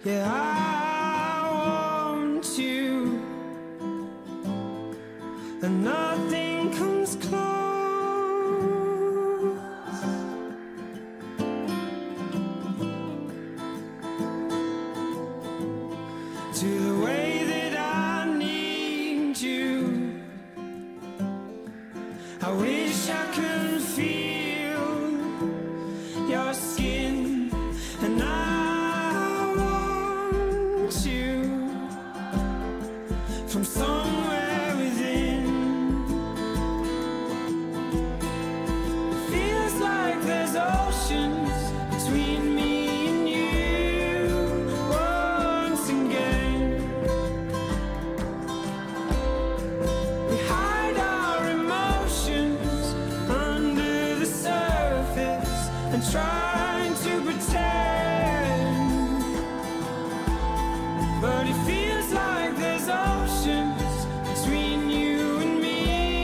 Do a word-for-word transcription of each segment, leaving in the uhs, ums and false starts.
Yeah, I want you, and nothing comes close to the way that I need you. I wish I could feel your skin, and I want you from somewhere within. It feels like there's oceans between me and you once again. We hide our emotions under the surface and trying to pretend, but it feels like there's oceans between you and me.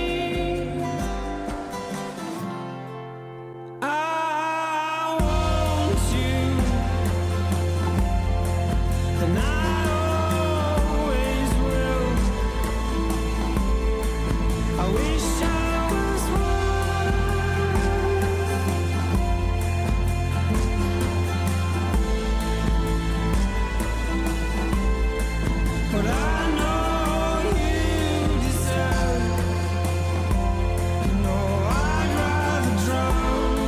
I want you, and I always will. I wish I was what I know you deserve. You know I'd rather drown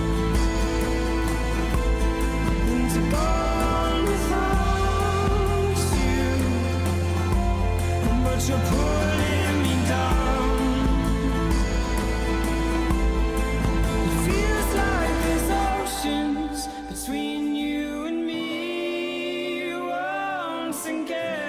than to go on without you. But you're pulling me down. It feels like there's oceans between you and me once again.